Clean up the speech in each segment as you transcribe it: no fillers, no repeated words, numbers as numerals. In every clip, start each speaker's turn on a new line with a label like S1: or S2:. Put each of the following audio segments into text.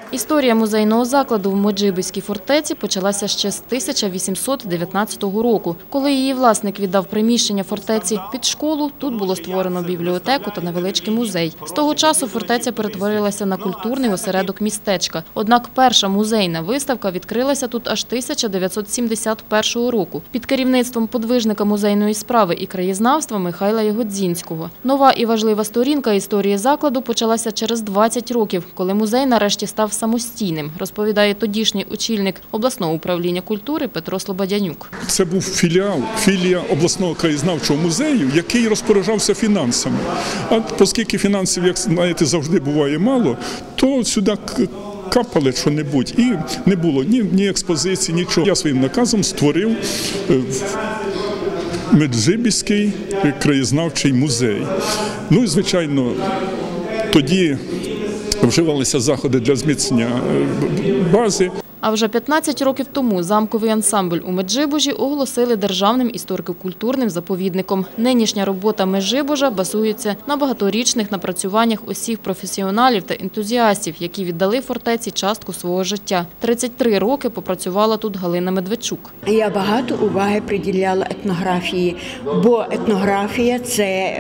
S1: Історія музейного закладу в Меджибіській фортеці почалася ще з 1819 року. Коли її власник віддав приміщення фортеці під школу, тут було створено бібліотеку та невеличкий музей. З того часу фортеця перетворилася на культурний осередок містечка. Однак перша музейна виставка відкрилася тут аж 1971 року під керівництвом подвижника музейної справи і краєзнавства Михайла Ягодзінського. Нова і важлива сторінка історії закладу почалася через 20 років, коли музей нарешті став самостійним, розповідає тодішній очільник обласного управління культури Петро Слободянюк.
S2: Це був філія обласного краєзнавчого музею, який розпоряджався фінансами. А оскільки фінансів, як знаєте, завжди буває мало, то сюди капали що-небудь. І не було ні експозиції, нічого. Я своїм наказом створив Меджибіський краєзнавчий музей. Ну і, звичайно, тоді вживалися заходи для зміцнення бази.
S1: А вже 15 років тому замковий ансамбль у Меджибужі оголосили державним історико-культурним заповідником. Нинішня робота Меджибужа базується на багаторічних напрацюваннях усіх професіоналів та ентузіастів, які віддали фортеці частку свого життя. 33 роки попрацювала тут Галина Медведчук.
S3: Я багато уваги приділяла етнографії, бо етнографія – це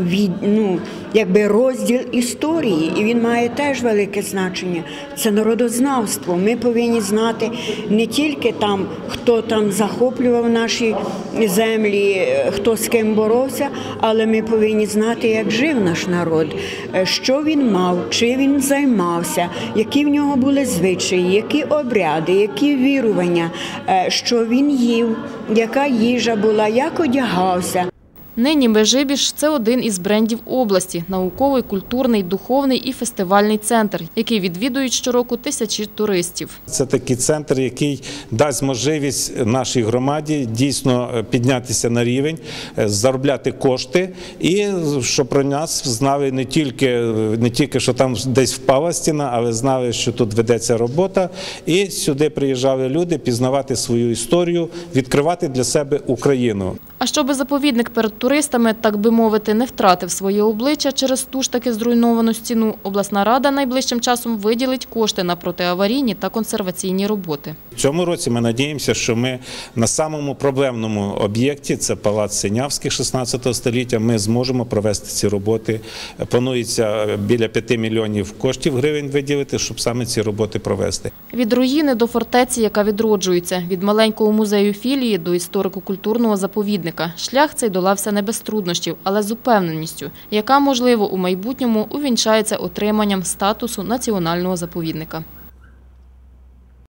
S3: якби розділ історії, і він має теж велике значення. Це народознавство. Ми повинні знати не тільки там, хто там захоплював наші землі, хто з ким боровся, але ми повинні знати, як жив наш народ, що він мав, чим він займався, які в нього були звичаї, які обряди, які вірування, що він їв, яка їжа була, як одягався.
S1: Нині Меджибіж – це один із брендів області – науковий, культурний, духовний і фестивальний центр, який відвідують щороку тисячі туристів.
S4: Це такий центр, який дасть можливість нашій громаді дійсно піднятися на рівень, заробляти кошти і щоб про нас знали не тільки, що там десь впала стіна, але знали, що тут ведеться робота. І сюди приїжджали люди пізнавати свою історію, відкривати для себе Україну.
S1: А щоби заповідник перед туристами, так би мовити, не втратив своє обличчя через ту ж таки зруйновану стіну, обласна рада найближчим часом виділить кошти на протиаварійні та консерваційні роботи.
S4: В цьому році ми надіємося, що ми на самому проблемному об'єкті, це палац Синявських 16 століття, ми зможемо провести ці роботи. Планується біля 5 мільйонів коштів гривень виділити, щоб саме ці роботи провести.
S1: Від руїни до фортеці, яка відроджується, від маленького музею філії до історико-культурного заповідника. Шлях цей долався не без труднощів, але з упевненістю, яка, можливо, у майбутньому увінчається отриманням статусу національного заповідника.